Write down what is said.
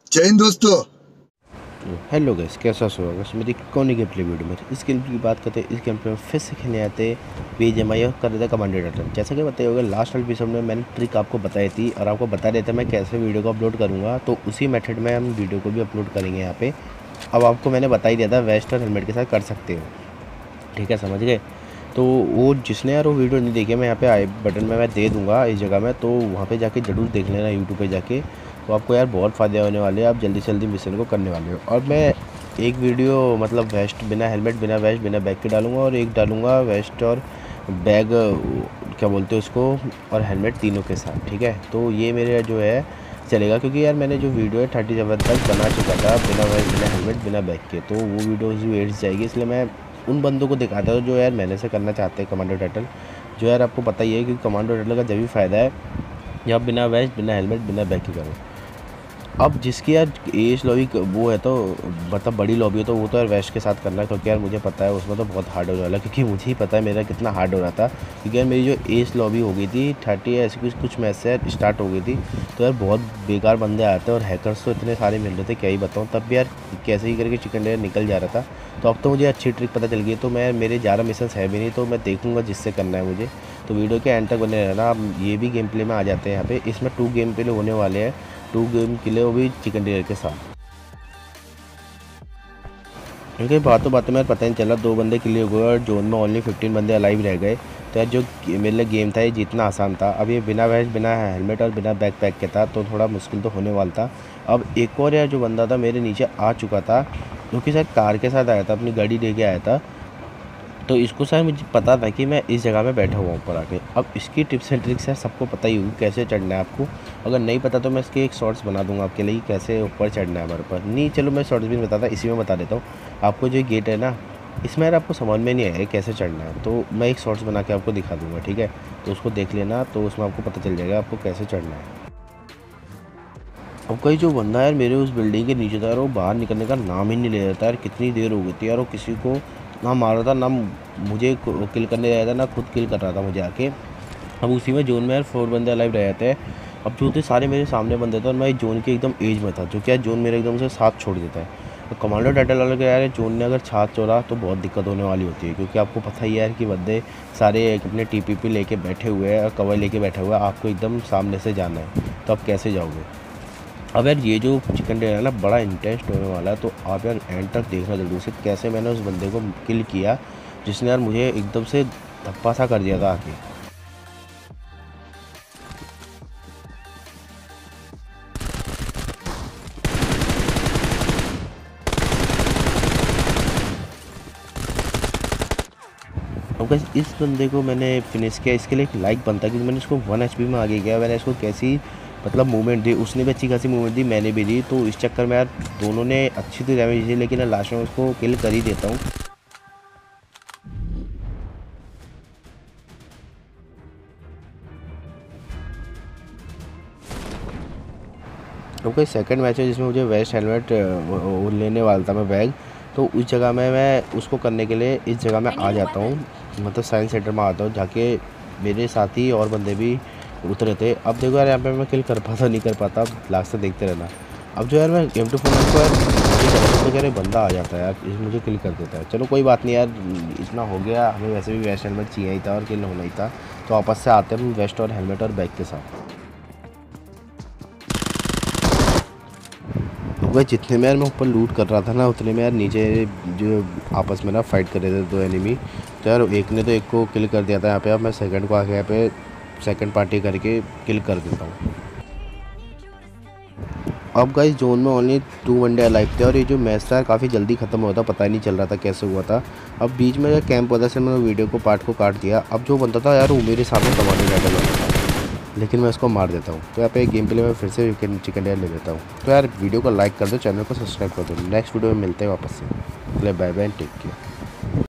जय हिंद दोस्तों। Hello guys, कैसा होगा मेरी कौन गेम प्ले वीडियो में। इस गेम की बात करते हैं। इस गेम प्ले में फिर से खेलने आते बीजीएमआई और कर देता कमांडो टर्टल। जैसा कि बताया होगा, लास्ट वाले एपिसोड में मैंने ट्रिक आपको बताई थी और आपको बता देता मैं कैसे वीडियो को अपलोड करूँगा, तो उसी मेथड में हम वीडियो को भी अपलोड करेंगे यहाँ पे। अब आपको मैंने बता ही दिया था, वेस्ट और हेलमेट के साथ कर सकते हो, ठीक है, समझ गए। तो वो जिसने यार वो वीडियो नहीं देखी, मैं यहाँ पे आई बटन में मैं दे दूँगा इस जगह में, तो वहाँ पे जाके ज़रूर देख लेना यूट्यूब पे जाके। तो आपको यार बहुत फ़ायदे होने वाले हैं, आप जल्दी से जल्दी मिशन को करने वाले हो। और मैं एक वीडियो मतलब वेस्ट बिना हेलमेट बिना वेस्ट बिना बैग के डालूँगा, और एक डालूँगा वेस्ट और बैग क्या बोलते हैं उसको, और हेलमेट तीनों के साथ, ठीक है। तो ये मेरे जो है चलेगा, क्योंकि यार मैंने जो वीडियो है 37 तक बना चुका था बिना वेस्ट बिना हेलमेट बिना बैग के, तो वो वीडियो उसी वेट जाएगी। इसलिए मैं उन बंदों को दिखाता हूँ जो यार मैंने से करना चाहते हैं कमांडो टर्टल। जो यार आपको पता ही है कि कमांडो टर्टल का जब भी फ़ायदा है या आप बिना वेस्ट बिना हेलमेट बिना बैग के करो। अब जिसकी यार एज लॉबी वो है, तो मतलब बड़ी लॉबी है, तो वो तो यार वेस्ट के साथ करना है, क्योंकि यार मुझे पता है उसमें तो बहुत हार्ड होने वाला है, क्योंकि मुझे ही पता है मेरा कितना हार्ड हो रहा था। क्योंकि यार मेरी जो एज लॉबी हो गई थी 30 या ऐसी कुछ मैच से स्टार्ट हो गई थी, तो यार बहुत बेकार बंदे आते हैं और हैकर्स तो इतने सारे मिल रहे थे, क्या ही बताऊँ। तब भी यार कैसे ही करके चिकन डिनर निकल जा रहा था। तो अब तो मुझे अच्छी ट्रिक पता चल गई, तो मैं मेरे ज़्यादा मिशंस है भी नहीं, तो मैं देखूँगा जिससे करना है मुझे। तो वीडियो के एंड तक बने रहना। अब ये भी गेम प्ले में आ जाते हैं यहाँ पे। इसमें 2 गेम प्ले होने वाले हैं, 2 गेम के लिए, वो भी चिकन डिनर के साथ। क्योंकि बातों में यार पता नहीं चला, 2 बंदे क्लियर हुए और जोन में ओनली 15 बंदे अलाइव रह गए। तो यार जो मेरे लिए गेम था ये जीतना आसान था। अब ये बिना वेस्ट बिना हेलमेट और बिना बैक पैक के था, तो थोड़ा मुश्किल तो होने वाला था। अब एक और यार जो बंदा था मेरे नीचे आ चुका था, जो कि शायद कार के साथ आया था, अपनी गाड़ी लेके आया था। तो इसको शायद मुझे पता था कि मैं इस जगह में बैठा हुआ हूँ ऊपर आके। अब इसकी टिप्स एंड ट्रिक्स है, सबको पता ही होगी कैसे चढ़ना है आपको। अगर नहीं पता तो मैं इसके एक शॉर्ट्स बना दूंगा आपके लिए, कैसे ऊपर चढ़ना है हमारे पर। नहीं, चलो मैं शॉर्ट्स भी नहीं बताता, इसी में बता देता हूँ। आपको जो गेट है ना, इसमें यार आपको समझ में नहीं आया कैसे चढ़ना है, तो मैं एक शॉर्ट्स बना के आपको दिखा दूँगा, ठीक है। तो उसको देख लेना, तो उसमें आपको पता चल जाएगा आपको कैसे चढ़ना है। अब कई जो बंदा यार मेरे उस बिल्डिंग के नीचे था यार, वो बाहर निकलने का नाम ही नहीं ले रहा था यार। कितनी देर हो गई थी यार, वो किसी को ना मार रहा था, ना मुझे किल करने आया था, ना खुद किल कर रहा था मुझे आके। अब उसी में जोन में यार 4 बंदे अलाइव रह जाते हैं। अब जो थे सारे मेरे सामने बंदे थे, और मैं जोन के एकदम एज में था, जो कि यार जोन मेरे एकदम से साथ छोड़ देता है। तो कमांडो टाइटल वाले के यार जोन ने अगर छात छोड़ा तो बहुत दिक्कत होने वाली होती है, क्योंकि आपको पता ही है यार कि बंदे सारे अपने टीपीपी लेके बैठे हुए हैं और कवर लेके बैठे हुए हैं। आपको एकदम सामने से जाना है, तो आप कैसे जाओगे। अब यार ये जो चिकन डिनर है ना, बड़ा इंटेंस होने वाला है, तो आप यार एंड तक देखना जल्दी से, कैसे मैंने उस बंदे को किल किया जिसने यार मुझे एकदम से धप्पा सा कर दिया था आके। अब गाइस इस बंदे को मैंने फिनिश किया, इसके लिए एक लाइक बनता है, क्योंकि मैंने इसको 1 HP में आगे गया। मैंने इसको कैसी मतलब मूवमेंट दी, उसने भी अच्छी खासी मूवमेंट दी, मैंने भी दी, तो इस चक्कर में यार दोनों ने अच्छी तो डैमेज दी, लेकिन लास्ट में उसको किल कर ही देता हूँ। क्योंकि सेकंड मैच है जिसमें मुझे वेस्ट हेलमेट वो लेने वाला था मैं बैग, तो उस जगह में मैं उसको करने के लिए इस जगह में आ जाता हूँ, मतलब साइंस सेंटर में आता हूँ जाके। मेरे साथी और बंदे भी उतरे थे। अब देखो यार, यहाँ पे मैं किल कर पाता नहीं कर पाता, अब लास्ट तक देखते रहना। अब जो यार मैं गेम टू फोन को यार तो कह रहे बंदा आ जाता है यार, मुझे किल कर देता है। चलो कोई बात नहीं यार, इतना हो गया, हमें वैसे भी वेस्ट हेलमेट चाहिए ही था और किल होना ही था। तो वापस से आते हैं हम वेस्ट और हेलमेट और बैग के साथ। वह जितने में यार मैं ऊपर लूट कर रहा था ना, उतने में यार नीचे जो आपस में ना फाइट कर रहे थे 2 एनिमी। तो यार एक ने तो एक को किल कर दिया था यहाँ पे। अब मैं सेकंड को आके यहाँ पे सेकंड पार्टी करके किल कर देता हूँ। अब गाइस जोन में ओनली 2 वनडे अलाइव थे, और ये जो मैच था काफ़ी जल्दी ख़त्म हुआ था, पता ही नहीं चल रहा था कैसे हुआ था। अब बीच में जब कैंप वजह से मैंने वीडियो को पार्ट को काट दिया। अब जो बनता था यार वो मेरे सामने कमांडो टाइटल वाला था, लेकिन मैं उसको मार देता हूँ। तो यहाँ पे गेम प्ले में फिर से चिकन डिनर ले लेता हूँ। तो यार वीडियो को लाइक कर दो, चैनल को सब्सक्राइब कर दो। नेक्स्ट वीडियो में मिलते हैं वापस से। Bye bye, take care.